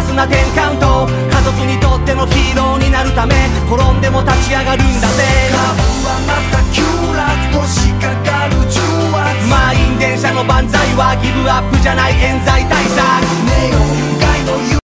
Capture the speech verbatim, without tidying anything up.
スなテンカウント、家族にとってのヒーローになるため転んでも立ち上がるんだぜ。 株はまた急落としかかる重圧、 満員電車の万歳はギブアップじゃない冤罪対策。 ネオン